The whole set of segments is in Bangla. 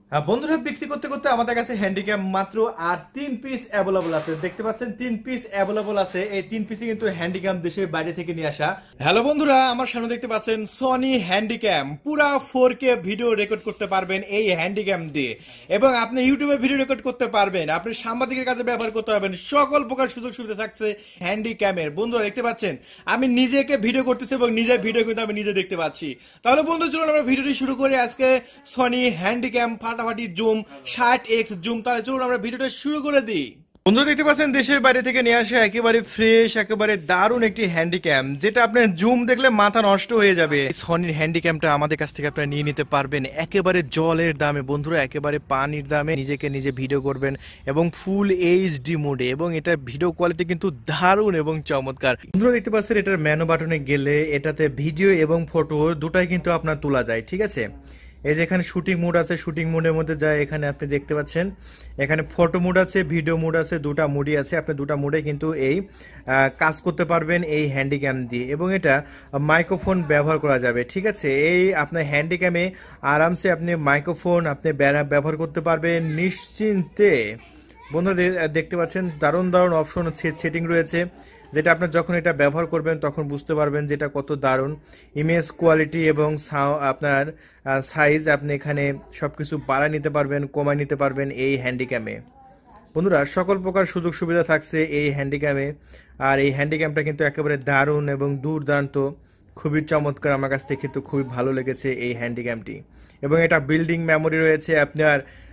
বন্ধুরা বিক্রি করতে করতে আমাদের কাছে হ্যান্ডিক্যাম মাত্র আর 3 পিস অ্যাভেলেবল আছে। দেখতে পাচ্ছেন 3 পিস অ্যাভেলেবল আছে। এই 3 পিসই কিন্তু হ্যান্ডিক্যাম দেশের বাইরে থেকে নিয়ে আসা। হ্যালো বন্ধুরা, আমার সামনে দেখতে পাচ্ছেন সনি হ্যান্ডিক্যাম। পুরা 4K ভিডিও রেকর্ড করতে পারবেন এই হ্যান্ডিক্যাম দিয়ে, এবং আপনি ইউটিউবে ভিডিও রেকর্ড করতে পারবেন, আপনি সাংবাদিকের কাছে ব্যবহার করতে পারবেন। সকল প্রকার সুযোগ সুবিধা থাকছে হ্যান্ডিক্যামের। বন্ধুরা দেখতে পাচ্ছেন আমি নিজেকে ভিডিও করতেছি এবং নিজের ভিডিও কিন্তু আমি নিজে দেখতে পাচ্ছি। তাহলে বন্ধু চলুন আমরা ভিডিওটি শুরু করি। আজকে সনি হ্যান্ডিক্যাম ফাটাফাটি জুম 60x জুম, তাহলে চলুন আমরা ভিডিওটা শুরু করে দিই। বন্ধুরা দেখতে পাচ্ছেন দেশের বাইরে থেকে নিয়ে আসা একেবারে ফ্রেশ, একেবারে দারুণ একটি হ্যান্ডিক্যাম, যেটা আপনার জুম দেখলে মাথা নষ্ট হয়ে যাবে। সনির হ্যান্ডিক্যামটা আমাদের কাছ থেকে আপনারা নিয়ে নিতে পারবেন একেবারে জলের দামে। বন্ধুরা একেবারে পানির দামে নিজেকে নিজে ভিডিও করবেন এবং ফুল এইচডি মোডে, এবং এটার ভিডিও কোয়ালিটি কিন্তু দারুণ এবং চমৎকার। বন্ধুরা দেখতে পাচ্ছেন এটার মেনু বাটনে গেলে এটাতে ভিডিও এবং ফটো দুটাই কিন্তু আপনার তোলা যায়। ঠিক আছে, এই যে এখানে শুটিং মোড আছে, শুটিং মোডের মধ্যে যায় এখানে আপনি দেখতে পাচ্ছেন এখানে ফটো মোড আছে, ভিডিও মোড আছে, দুটা মোডই আছে। আপনি দুটা মোডে কিন্তু এই কাজ করতে পারবেন এই হ্যান্ডিক্যাম দিয়ে, এবং এটা মাইক্রোফোন ব্যবহার করা যাবে। ঠিক আছে, এই আপনার হ্যান্ডিক্যামে আরামসে আপনি মাইক্রোফোন আপনি ব্যবহার করতে পারবেন নিশ্চিন্তে। বন্ধুরা দেখতে পাচ্ছেন দারুণ দারুণ অপশন সেটিং রয়েছে, যেটা আপনার যখন এটা ব্যবহার করবেন তখন বুঝতে পারবেন যেটা কত দারুণ। ইমেজ কোয়ালিটি এবং আপনার সাইজ আপনি এখানে সবকিছু বাড়ায় নিতে পারবেন, কমায় নিতে পারবেন এই হ্যান্ডিক্যামে। বন্ধুরা সকল প্রকার সুযোগ সুবিধা থাকছে এই হ্যান্ডিক্যামে, আর এই হ্যান্ডিক্যামটা কিন্তু একেবারে দারুণ এবং দুর্দান্ত, খুবই চমৎকার। আমার কাছ থেকে কিন্তু খুবই ভালো লেগেছে এই হ্যান্ডিক্যামটি, এবং এটা বিল্ডিং মেমোরি রয়েছে আপনার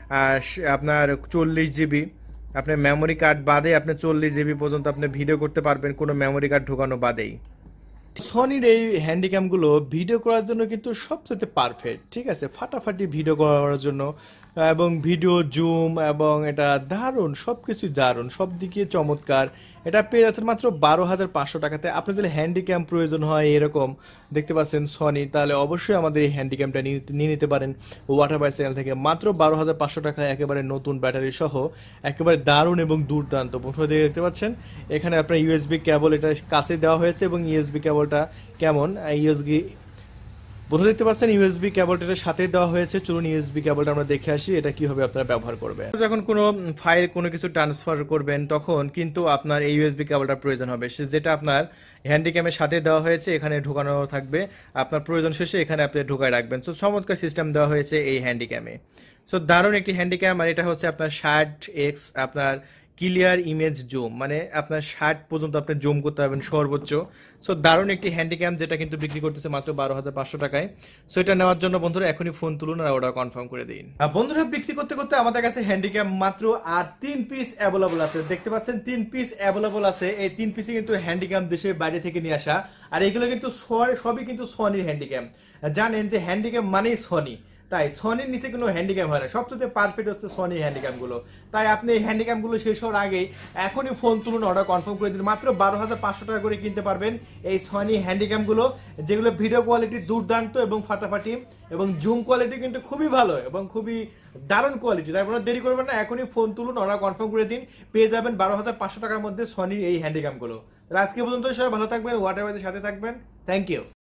40 জিবি। আপনার মেমোরি কার্ড বাদে আপনি 40 জিবি পর্যন্ত আপনি ভিডিও করতে পারবেন, কোনো মেমোরি কার্ড ঢোকানো বাদেই। সনির এই হ্যান্ডিক্যামগুলো ভিডিও করার জন্য কিন্তু সবচেয়ে পারফেক্ট। ঠিক আছে, ফাটাফাটি ভিডিও করার জন্য, এবং ভিডিও জুম, এবং এটা দারুণ, সব কিছুই দারুণ, সব দিকে চমৎকার। এটা পেয়ে যাচ্ছেন মাত্র 12,500 টাকাতে। আপনি যদি হ্যান্ডিক্যাম প্রয়োজন হয় এরকম দেখতে পাচ্ছেন সনি, তাহলে অবশ্যই আমাদের এই হ্যান্ডিক্যামটা নিয়ে নিতে পারেন ওয়াটার বাই চ্যানেল থেকে। মাত্র 12,500 টাকায় একেবারে নতুন ব্যাটারি সহ একেবারে দারুণ এবং দুর্দান্ত। বন্ধুরা দেখতে পাচ্ছেন এখানে আপনার ইউএসবি কেবল এটা কাছে দেওয়া হয়েছে, এবং ইউএসবি কেবলটা কেমন বন্ধু দেখতে পাচ্ছেন ইউএসবি কেবলটা সাথে দেওয়া হয়েছে। চলুন ইউএসবি কেবলটা আমরা দেখে আসি এটা কিভাবে আপনারা ব্যবহার করবেন। যখন কোনো ফাইল কোনো কিছু ট্রান্সফার করবেন তখন কিন্তু আপনার এই ইউএসবি কেবলটা প্রয়োজন হবে, যেটা আপনার হ্যান্ডিক্যামের সাথে দেওয়া হয়েছে, এখানে ঢোকানো থাকবে। আপনার প্রয়োজন শেষে এখানে আপনি ঢোকায় রাখবেন। সো চমৎকার সিস্টেম দেওয়া হয়েছে এই হ্যান্ডিক্যামে। সো দারুণ একটি হ্যান্ডিক্যাম, আর এটা হচ্ছে আপনার 60x আপনার ক্লিয়ার ইমেজ জুম, মানে আপনার 60 পর্যন্ত আপনি জুম করতে পারবেন সর্বোচ্চ। সো দারুণ একটি হ্যান্ডিক্যাম, যেটা কিন্তু বিক্রি করতেছে মাত্র 12,500 টাকায়। সো এটা নেওয়ার জন্য বন্ধুরা এখনই ফোন তুলুন আর অর্ডার কনফার্ম করে দিন। বন্ধুরা বিক্রি করতে করতে আমাদের কাছে হ্যান্ডিক্যাম মাত্র আর 3 পিস অ্যাভেলেবল আছে। দেখতে পাচ্ছেন 3 পিস অ্যাভেলেবল আছে। এই 3 পিসই কিন্তু হ্যান্ডিক্যাম দেশের বাইরে থেকে নিয়ে আসা, আর এগুলো কিন্তু সবই কিন্তু সনির হ্যান্ডিক্যাম। জানেন যে হ্যান্ডিক্যাম মানেই সনি, তাই সনির নিচে কোনো হ্যান্ডিক্যাম হয় না। সবচেয়ে পারফেক্ট হচ্ছে সনি হ্যান্ডিক্যাম গুলো। তাই আপনি এই হ্যান্ডিক্যাম গুলো শেষ হওয়ার আগেই এখনই ফোন তুলুন, অর্ডার কনফার্ম করে দিন। মাত্র 12,500 টাকা করে কিনতে পারবেন এই সনি হ্যান্ডিক্যাম গুলো, যেগুলো ভিডিও কোয়ালিটি দুর্দান্ত এবং ফাটাফাটি, এবং জুম কোয়ালিটি কিন্তু খুবই ভালো এবং খুবই দারুণ কোয়ালিটি। তাই আপনারা দেরি করবেন না, এখনই ফোন তুলুন, অর্ডার কনফার্ম করে দিন। পেয়ে যাবেন 12,500 টাকার মধ্যে সনির এই হ্যান্ডিক্যাম গুলো। আজকে পর্যন্ত সবাই ভালো থাকবেন, ওয়াটারবাইজের সাথে থাকবেন। Thank you.